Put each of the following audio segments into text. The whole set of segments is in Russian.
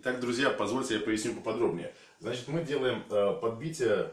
Итак, друзья, позвольте я поясню поподробнее. Значит, мы делаем подбитие,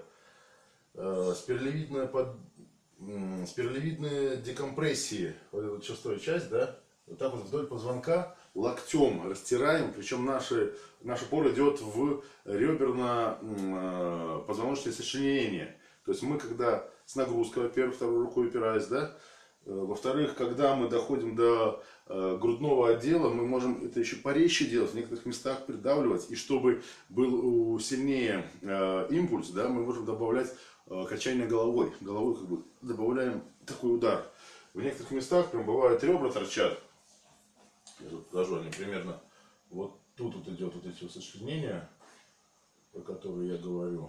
спиралевидные декомпрессии, вот эту шестую часть, да, вот так вот вдоль позвонка локтем растираем, причем наш упор идет в реберно-позвоночное сочленение. То есть мы когда с нагрузкой, во-первых, второй рукой упираясь, да, во-вторых, когда мы доходим до грудного отдела, мы можем это еще порезче делать, в некоторых местах придавливать. И чтобы был сильнее импульс, да, мы можем добавлять качание головой. Головой как бы добавляем такой удар. В некоторых местах прям бывает ребра торчат. Я тут покажу, они примерно вот тут вот идет вот эти сочленения, про которые я говорю.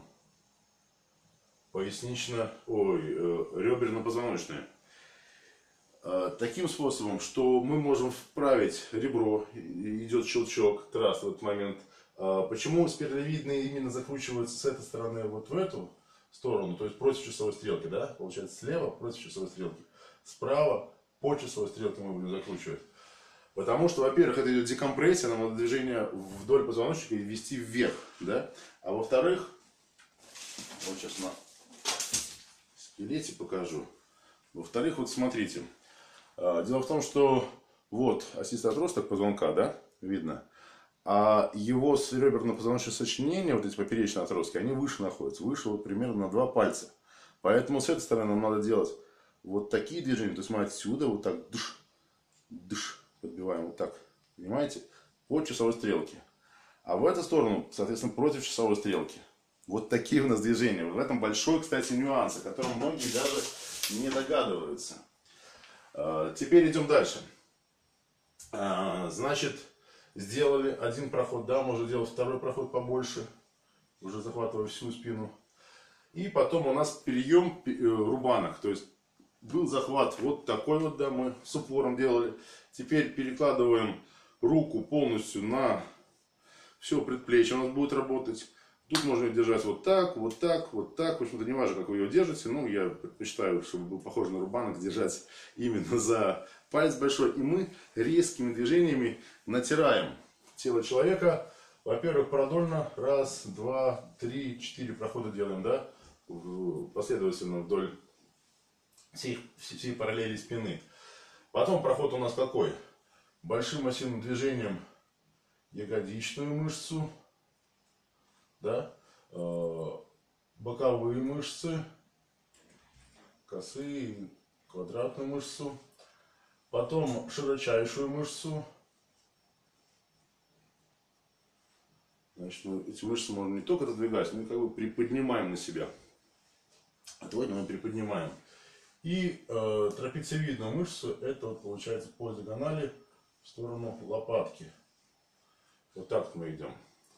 Реберно-позвоночные. Таким способом, что мы можем вправить ребро, идет щелчок, трасс в этот момент. Почему спиралевидные именно закручиваются с этой стороны вот в эту сторону, то есть против часовой стрелки, да, получается слева против часовой стрелки, справа по часовой стрелке мы будем закручивать. Потому что, во-первых, это идет декомпрессия, нам надо движение вдоль позвоночника ввести вверх, да, а во-вторых, вот сейчас на скелете покажу. Во-вторых, вот смотрите. Дело в том, что вот осистый отросток позвонка, да, видно, а его с реберно-позвоночное сочленение, вот эти поперечные отростки, они выше находятся, выше вот примерно на 2 пальца. Поэтому с этой стороны нам надо делать вот такие движения, то есть мы отсюда вот так дыш, дыш, подбиваем вот так, понимаете, по часовой стрелке. А в эту сторону, соответственно, против часовой стрелки. Вот такие у нас движения. В этом большой, кстати, нюанс, о котором многие даже не догадываются. Теперь идем дальше. Значит, сделали один проход, да, можно делать второй проход побольше, уже захватывая всю спину. И потом у нас переем рубанок, то есть был захват вот такой вот, да, мы с упором делали. Теперь перекладываем руку полностью на все предплечье, у нас будет работать. Тут можно ее держать вот так, вот так, вот так. В общем-то, не важно, как вы ее держите. Ну, я предпочитаю, чтобы был похож на рубанок, держать именно за палец большой. И мы резкими движениями натираем тело человека. Во-первых, продольно. Раз, два, три, 4 прохода делаем, да? Последовательно вдоль всей параллели спины. Потом проход у нас какой? Большим массивным движением ягодичную мышцу. Да? Боковые мышцы, косые, квадратную мышцу, потом широчайшую мышцу. Значит, мы эти мышцы можем не только раздвигать, но и как бы приподнимаем на себя. Отводим и приподнимаем. И трапециевидную мышцу, это вот получается по диагонали в сторону лопатки. Вот так мы идем.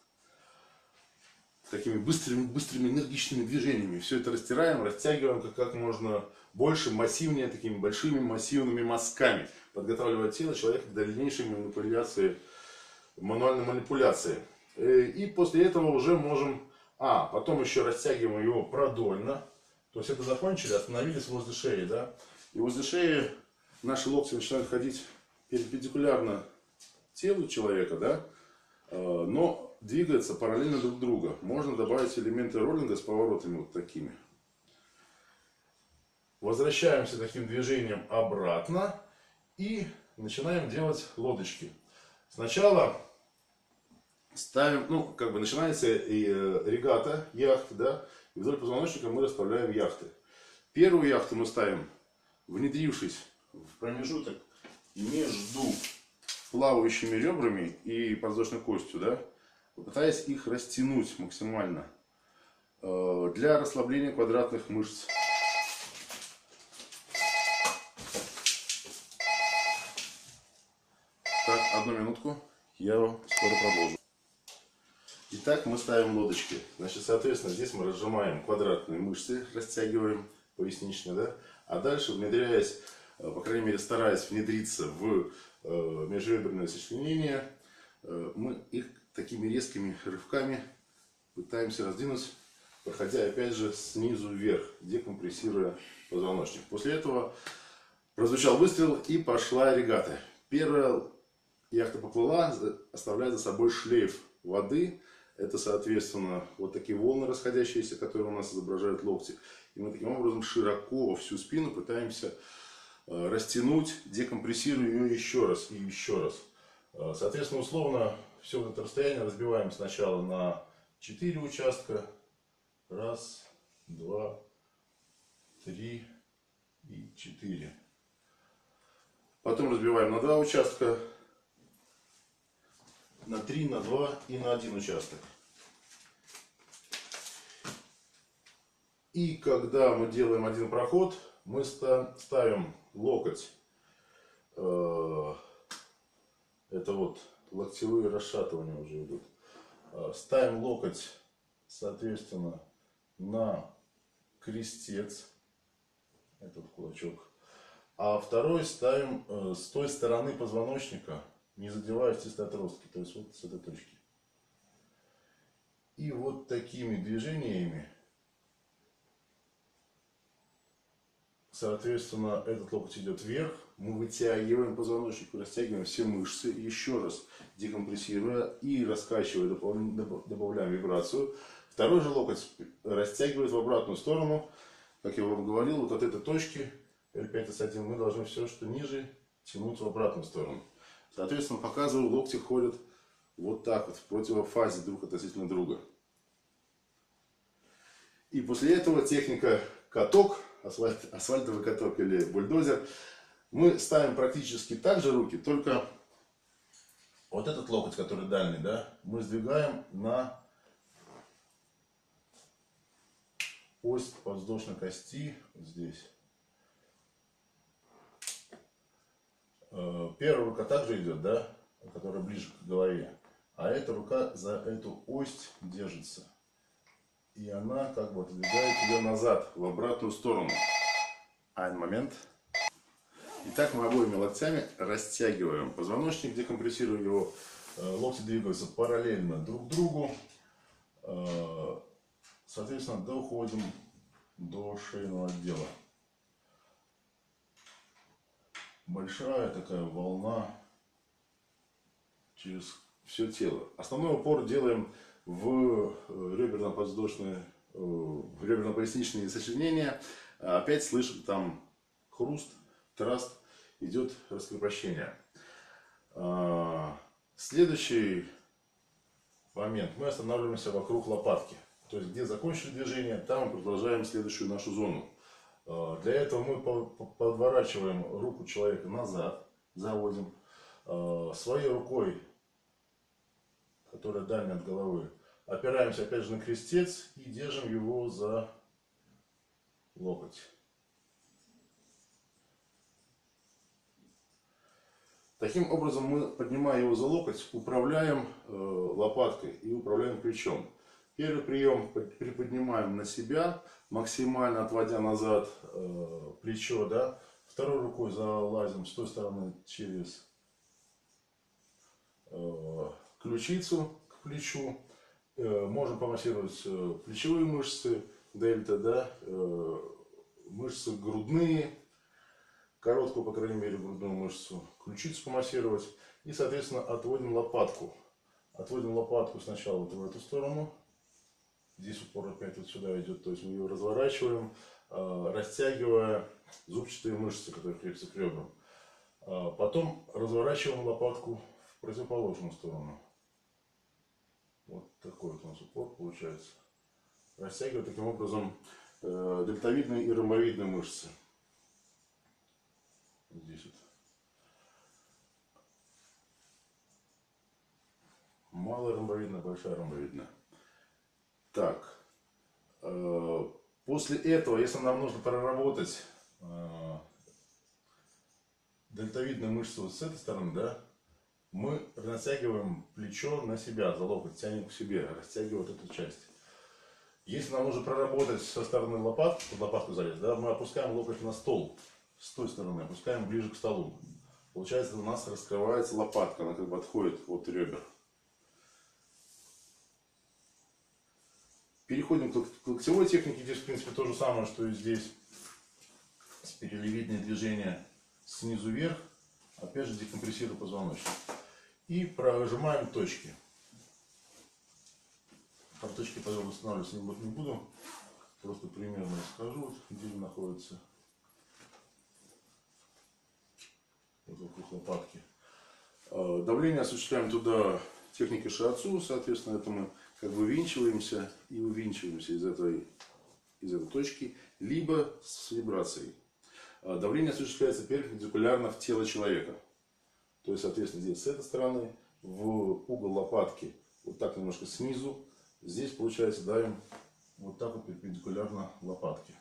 Такими быстрыми энергичными движениями. Все это растираем, растягиваем как можно больше, массивнее, такими большими массивными мазками. Подготавливая тело человека к дальнейшей манипуляции, мануальной манипуляции. И после этого уже можем... потом еще растягиваем его продольно. То есть это закончили, остановились возле шеи, да. И возле шеи наши локти начинают ходить перпендикулярно телу человека, да. Но двигаются параллельно друг другу. Можно добавить элементы роллинга с поворотами вот такими. Возвращаемся таким движением обратно и начинаем делать лодочки. Сначала ставим, начинается регата, яхты, да, и вдоль позвоночника мы расставляем яхты. Первую яхту мы ставим, внедрившись в промежуток между плавающими ребрами и подвздошной костью, да, пытаясь их растянуть максимально для расслабления квадратных мышц. Так, одну минутку, я скоро продолжу. Итак, мы ставим лодочки. Значит, соответственно, здесь мы разжимаем квадратные мышцы, растягиваем поясничные, да, а дальше, внедряясь, по крайней мере, стараясь внедриться в межреберное сочленение, мы их такими резкими рывками пытаемся раздвинуть, проходя опять же снизу вверх, декомпрессируя позвоночник. После этого прозвучал выстрел и пошла регата. Первая яхта поплыла, оставляя за собой шлейф воды. Это, соответственно, вот такие волны расходящиеся, которые у нас изображают локти. И мы таким образом широко во всю спину пытаемся растянуть, декомпрессируя ее еще раз и еще раз. Соответственно, условно, все это расстояние разбиваем сначала на 4 участка. Раз, два, три и 4. Потом разбиваем на 2 участка. На 3, на 2 и на 1 участок. И когда мы делаем один проход, мы ставим локоть. Это вот локтевые расшатывания уже идут. Ставим локоть, соответственно, на крестец. Этот кулачок. А второй ставим с той стороны позвоночника, не задевая стистые отростки, то есть вот с этой точки. И вот такими движениями, соответственно, этот локоть идет вверх, мы вытягиваем позвоночник, растягиваем все мышцы, еще раз декомпрессируя и раскачивая, добавляем вибрацию. Второй же локоть растягивает в обратную сторону, как я вам говорил, вот от этой точки L5S1 мы должны все, что ниже, тянуть в обратную сторону. Соответственно, показываю, локти ходят вот так вот, в противофазе друг относительно друга. И после этого техника каток, асфальтовый каток или бульдозер, мы ставим практически так же руки, только вот этот локоть, который дальний, да, мы сдвигаем на ось подвздошной кости, вот здесь. Первая рука также идет, да, которая ближе к голове, а эта рука за эту ось держится. И она как бы отодвигает ее назад, в обратную сторону. Один момент. Итак, мы обоими локтями растягиваем позвоночник, декомпрессируем его. Локти двигаются параллельно друг другу. Соответственно, доходим до шейного отдела. Большая такая волна через все тело. Основной упор делаем в реберно-поясничные сочленения. Опять слышим там хруст, траст, идет раскрепощение. Следующий момент. Мы останавливаемся вокруг лопатки. То есть, где закончили движение, там мы продолжаем следующую нашу зону. Для этого мы подворачиваем руку человека назад, заводим. Своей рукой, которая дальняя от головы, опираемся опять же на крестец и держим его за локоть. Таким образом мы, поднимая его за локоть, управляем лопаткой и управляем плечом. Первый прием приподнимаем на себя, максимально отводя назад плечо, да. Второй рукой залазим с той стороны через ключицу к плечу. Можем помассировать плечевые мышцы, дельта, да, мышцы грудные, короткую, по крайней мере, грудную мышцу, ключицу помассировать. И, соответственно, отводим лопатку. Отводим лопатку сначала вот в эту сторону. Здесь упор опять вот сюда идет, то есть мы ее разворачиваем, растягивая зубчатые мышцы, которые крепятся к ребрам. Потом разворачиваем лопатку в противоположную сторону. Вот такой вот у нас упор получается. Растягивая таким образом дельтовидные и ромбовидные мышцы. Здесь вот. Малая ромбовидная, большая ромбовидная. Так, после этого, если нам нужно проработать дельтовидную мышцу вот с этой стороны, да, мы натягиваем плечо на себя, за локоть, тянем к себе, растягивая вот эту часть. Если нам нужно проработать со стороны лопатки, под лопатку залезть, да, мы опускаем локоть на стол, с той стороны, опускаем ближе к столу. Получается, у нас раскрывается лопатка, она как бы отходит от ребер. Переходим к локтевой технике. Здесь, в принципе, то же самое, что и здесь. Спиралевидные движения снизу вверх. Опять же, декомпрессируя позвоночник. И прожимаем точки. Карточки, пожалуй, устанавливать не буду. Просто примерно скажу, где они находятся. Вот вокруг лопатки. Давление осуществляем туда техникой шиатсу. Соответственно, это мы как бы ввинчиваемся и увинчиваемся из этой точки, либо с вибрацией. Давление осуществляется перпендикулярно в тело человека. То есть, соответственно, здесь с этой стороны, в угол лопатки, вот так немножко снизу. Здесь, получается, давим вот так вот перпендикулярно лопатке.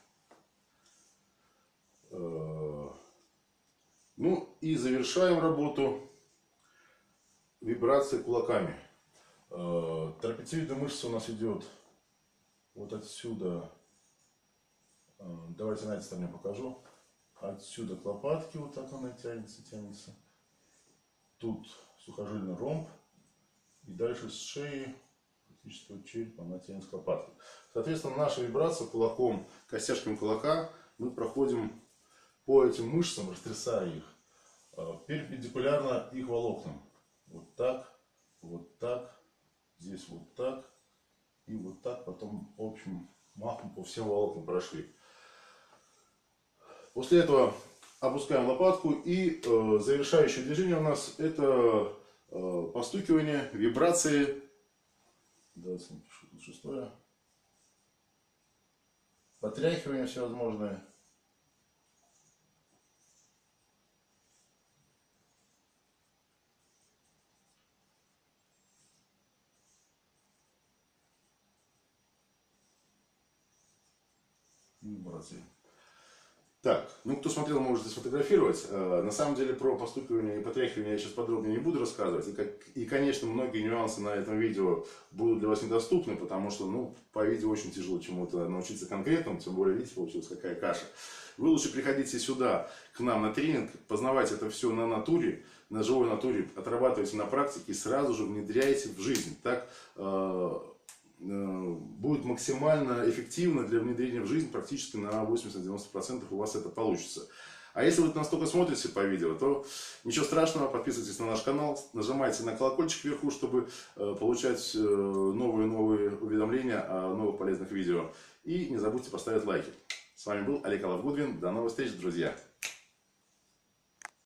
Ну и завершаем работу вибрацией кулаками. Трапециевидная мышца у нас идет вот отсюда. Давайте на этой стороне покажу. Отсюда к лопатке, вот так она тянется. Тут сухожильный ромб. И дальше с шеи, практически от черепа, она тянется к лопатке. Соответственно, наша вибрация кулаком, костяшками кулака, мы проходим по этим мышцам, растрясая их, перпендикулярно их волокнам. Вот так, здесь вот так и вот так, потом общим махом по всем волокнам прошли. После этого опускаем лопатку, и завершающее движение у нас это постукивание, вибрации. Давайте напишу тут шестое. Потряхивания всевозможные. Вибрации. Так, ну кто смотрел, можете сфотографировать. На самом деле про постукивание и потряхивание я сейчас подробнее не буду рассказывать. И, конечно, многие нюансы на этом видео будут для вас недоступны, потому что, ну, по видео очень тяжело чему-то научиться конкретному, тем более, видите, получилась какая каша. Вы лучше приходите сюда, к нам на тренинг, познавайте это все на натуре, на живой натуре, отрабатывайте на практике и сразу же внедряйте в жизнь. Так будет максимально эффективно для внедрения в жизнь, практически на 80-90% у вас это получится. А если вы настолько смотрите по видео, то ничего страшного, подписывайтесь на наш канал, нажимайте на колокольчик вверху, чтобы получать новые уведомления о новых полезных видео. И не забудьте поставить лайки. С вами был Олег Алавгудвин. До новых встреч, друзья!